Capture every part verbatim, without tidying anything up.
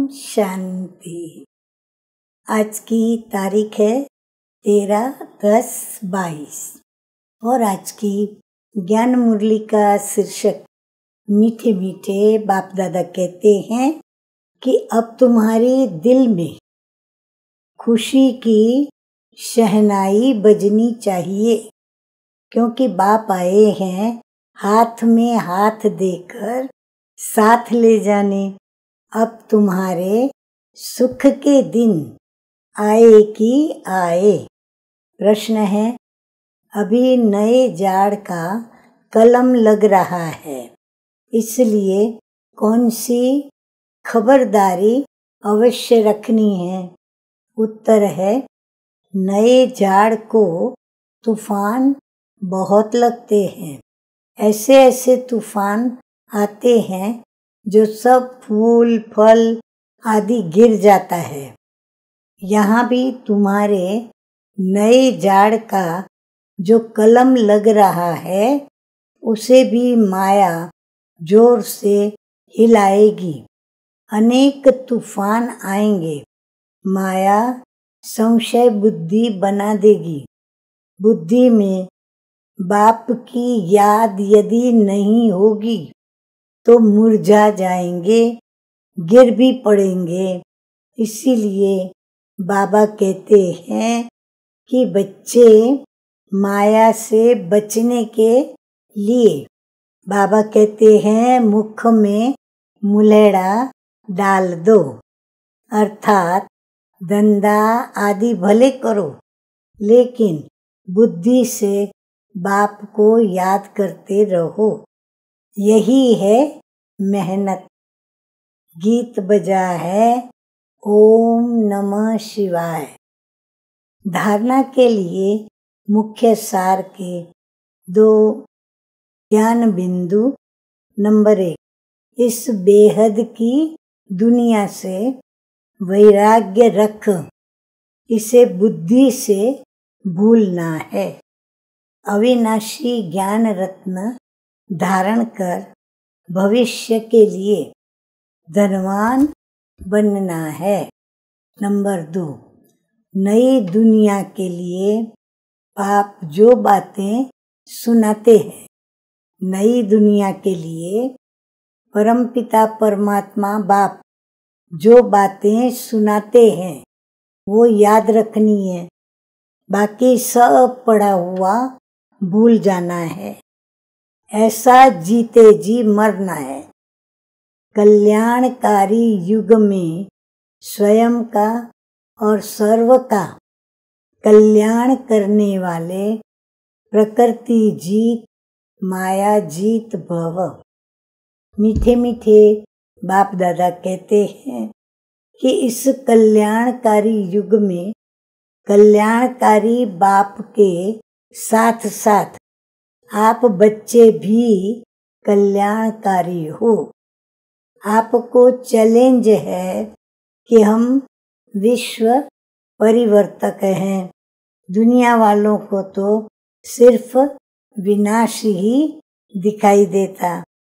शांति। आज की तारीख है तेरह दस बाईस और आज की ज्ञान मुरली का शीर्षक मीठे मीठे बाप दादा कहते हैं कि अब तुम्हारे दिल में खुशी की शहनाई बजनी चाहिए, क्योंकि बाप आए हैं हाथ में हाथ देकर साथ ले जाने। अब तुम्हारे सुख के दिन आए कि आए। प्रश्न है, अभी नए जाड़ का कलम लग रहा है, इसलिए कौन सी खबरदारी अवश्य रखनी है? उत्तर है, नए जाड़ को तूफान बहुत लगते हैं। ऐसे ऐसे तूफान आते हैं जो सब फूल फल आदि गिर जाता है। यहाँ भी तुम्हारे नए जाड़ का जो कलम लग रहा है, उसे भी माया जोर से हिलाएगी। अनेक तूफान आएंगे, माया संशय बुद्धि बना देगी। बुद्धि में बाप की याद यदि नहीं होगी तो मुरझा जाएंगे, गिर भी पड़ेंगे। इसीलिए बाबा कहते हैं कि बच्चे माया से बचने के लिए, बाबा कहते हैं मुख में मुलेड़ा डाल दो, अर्थात धंधा आदि भले करो, लेकिन बुद्धि से बाप को याद करते रहो। यही है मेहनत। गीत बजा है ओम नमः शिवाय। धारणा के लिए मुख्य सार के दो ज्ञान बिंदु। नंबर एक, इस बेहद की दुनिया से वैराग्य रख, इसे बुद्धि से भूलना है। अविनाशी ज्ञान रत्न धारण कर भविष्य के लिए धनवान बनना है। नंबर दो, नई दुनिया के लिए आप जो बातें सुनाते हैं, नई दुनिया के लिए परमपिता परमात्मा बाप जो बातें सुनाते हैं वो याद रखनी है। बाकी सब पड़ा हुआ भूल जाना है। ऐसा जीते जी मरना है। कल्याणकारी युग में स्वयं का और सर्व का कल्याण करने वाले प्रकृति जीत माया जीत भव। मीठे मीठे बाप दादा कहते हैं कि इस कल्याणकारी युग में कल्याणकारी बाप के साथ साथ आप बच्चे भी कल्याणकारी हो। आपको चैलेंज है कि हम विश्व परिवर्तक हैं। दुनिया वालों को तो सिर्फ विनाश ही दिखाई देता।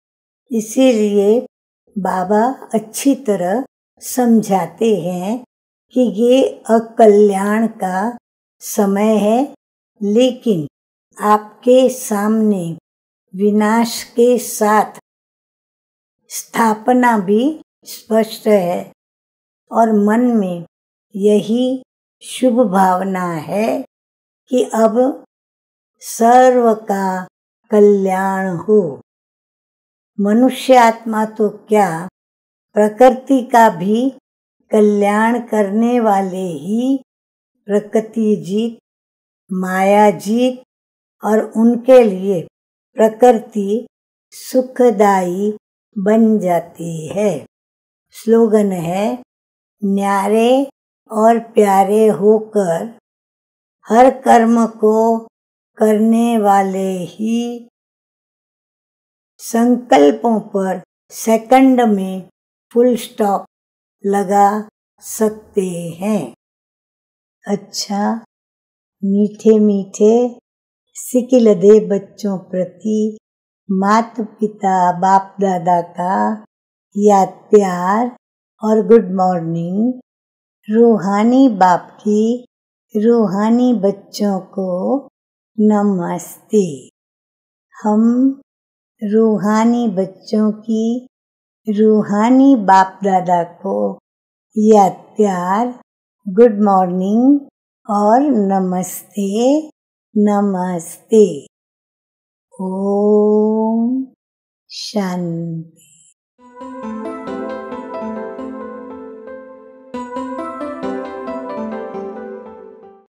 इसीलिए बाबा अच्छी तरह समझाते हैं कि ये अकल्याण का समय है, लेकिन आपके सामने विनाश के साथ स्थापना भी स्पष्ट है और मन में यही शुभ भावना है कि अब सर्व का कल्याण हो। मनुष्य आत्मा तो क्या, प्रकृति का भी कल्याण करने वाले ही प्रकृति जीत माया जीत और उनके लिए प्रकृति सुखदायी बन जाती है। स्लोगन है, न्यारे और प्यारे होकर हर कर्म को करने वाले ही संकल्पों पर सेकंड में फुल स्टॉप लगा सकते हैं। अच्छा, मीठे मीठे सिकिलदे बच्चों प्रति माता पिता बाप दादा का याद प्यार और गुड मॉर्निंग रूहानी बाप की रूहानी बच्चों को नमस्ते। हम रूहानी बच्चों की रूहानी बाप दादा को याद प्यार, गुड मॉर्निंग और नमस्ते नमस्ते। ओम शांति।